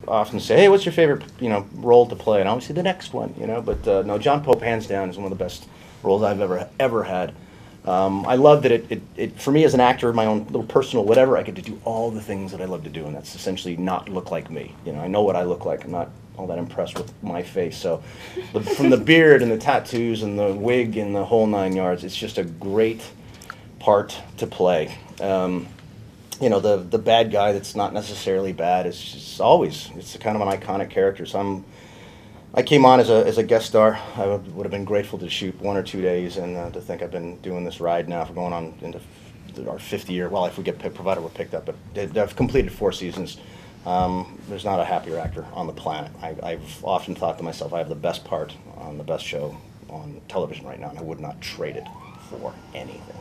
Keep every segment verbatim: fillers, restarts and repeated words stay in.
often say, hey, what's your favorite, you know, role to play? And I always say the next one, you know. But uh, no, John Pope, hands down, is one of the best roles I've ever ever had. Um, I love that it, it, it, for me as an actor, my own little personal whatever, I get to do all the things that I love to do, and that's essentially not look like me. You know, I know what I look like. I'm not all that impressed with my face. So the, from the beard and the tattoos and the wig and the whole nine yards, it's just a great part to play. Um, you know, the the bad guy that's not necessarily bad is just always, it's kind of an iconic character. So I'm, I came on as a, as a guest star. I would, would have been grateful to shoot one or two days, and uh, to think I've been doing this ride now for going on into our fifth year. Well, if we get picked, provided we're picked up, but I've completed four seasons. Um, there's not a happier actor on the planet. I, I've often thought to myself, I have the best part on the best show on television right now, and I would not trade it for anything.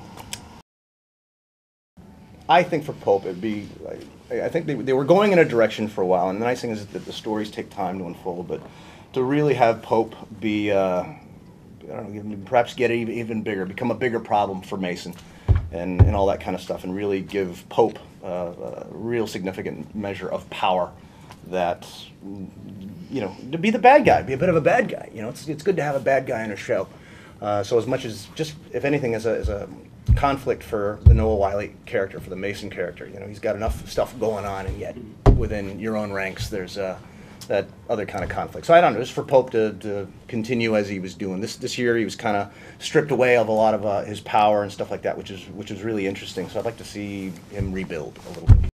I think for Pope, it'd be, I, I think they, they were going in a direction for a while, and the nice thing is that the stories take time to unfold, but to really have Pope be, uh, I don't know, perhaps get even, even bigger, become a bigger problem for Mason, and, and all that kind of stuff, and really give Pope uh, a real significant measure of power that, you know, to be the bad guy, be a bit of a bad guy. You know, it's, it's good to have a bad guy in a show. Uh, so as much as, just, if anything, as a, as a conflict for the Noah Wiley character, for the Mason character, you know, he's got enough stuff going on, and yet within your own ranks, there's uh, that other kind of conflict. So I don't know, just for Pope to, to continue as he was doing. This this year, he was kind of stripped away of a lot of uh, his power and stuff like that, which is which is really interesting. So I'd like to see him rebuild a little bit.